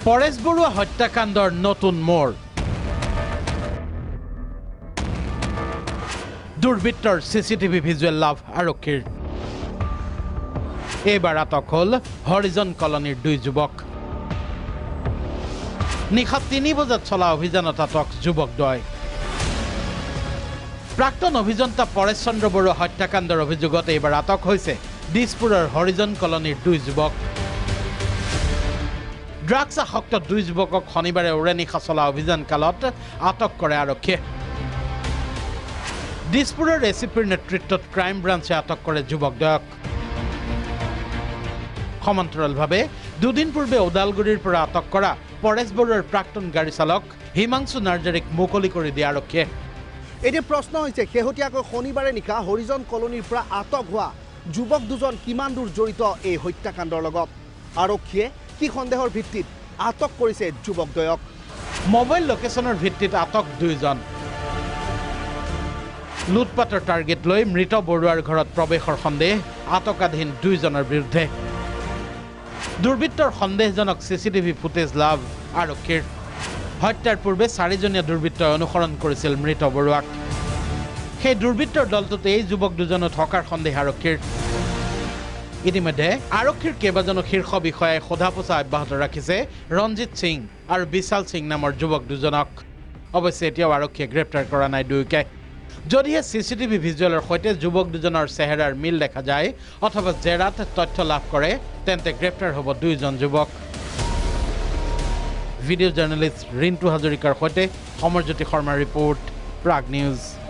পৰেশ বৰুৱা হত্যাকাণ্ডৰ নতুন মোৰ দুৰ্বৃত্তৰ চিচিটিভি ভিজুৱেল লাভ আৰক্ষীৰ এইবাৰ আটক হ'ল হৰিজন কলনীৰ 2 যুৱক নিশা 3 বজাত চলা অভিযানত আটক যুৱকদ্বয় প্ৰাক্তন অভিযন্তা পৰেশ চন্দ্ৰ বৰুৱা হত্যাকাণ্ডৰ অভিযোগত এইবাৰ আটক হৈছে দিছপুৰৰ হৰিজন কলনীৰ 2 যুৱক ড্ৰাগছ আসক্ত 2 যুৱকক শনিবাৰে উৰেনিশা চলা অভিযান কালত আটক কৰে আৰক্ষীয়ে দিছপুৰৰ এচিপিৰ নেতৃত্বত ক্ৰাইম ব্ৰাঞ্চে আটক কৰে যুৱকদ্বয়ক সমান্তৰালভাৱে দুদিন পূৰ্বে ওদালগুৰিৰ পৰা আটক কৰা পৰেশ বৰুৱাৰ প্ৰাক্তন গাড়ী চালক হিমাংশু নাৰ্জাৰীক মুকলি কৰি দিয়ে আৰক্ষীয়ে এতিয়া প্ৰশ্ন হৈছে শেহতীয়াকৈ শনিবাৰে নিশা হৰিজন কলনীৰ পৰা আটক হোৱা যুৱক দুজন কিমান দূৰ জড়িত এই হত্যাকাণ্ডৰ লগত আৰক্ষীয়ে কি সন্দেহৰ ভিত্তিত আটক কৰিছে যুৱকদ্বয়ক মোবাইল লোকেশনৰ ভিত্তিত আটক 2 জন লুটপাটৰ টাৰ্গেট লৈ মৃত বৰুৱাৰ ঘৰত প্ৰৱেশৰ সন্দেহ আটকাধীন 2 জনৰ বিৰুদ্ধে দুৰ্বৃত্তৰ সন্দেহজনক চিচিটিভি ফুটেজ লাভ আৰক্ষীৰ হত্যাৰ পূৰ্বে 4 জনীয়া দুৰ্বৃত্তই অনুসৰণ কৰিছিল মৃত বৰুৱাক সেই দুৰ্বৃত্তৰ দলটোত এই যুৱক দুজনো থকাৰ সন্দেহ আৰক্ষীৰ ইতিমধ্যে আৰক্ষীৰ কেইবাজনো শীৰ্ষ বিষয়াই সোধাপোছা অব্যাহত ৰাখিছে ৰঞ্জিত সিং আৰু বিশাল সিং নামৰ যুৱক দুজনক অৱশ্যে এতিয়াও আৰক্ষীয়ে গ্ৰেপ্তাৰ কৰা নাই দুয়োকে যদিহে চিচিটিভি ভিজুৱেলৰ সৈতে যুৱক দুজনৰ চেহেৰাৰ মিল দেখা যায় অথবা জেৰাত তথ্য লাভ কৰে তেন্তে গ্ৰেপ্তাৰ হ'ব 2 জন যুৱক ভিডিঅ' জাৰ্নেলিষ্ট ৰিণ্টু হাজৰিকাৰ সৈতে সমৰজ্যোতি শৰ্মাৰ ৰিপৰ্ট প্ৰাগ নিউজ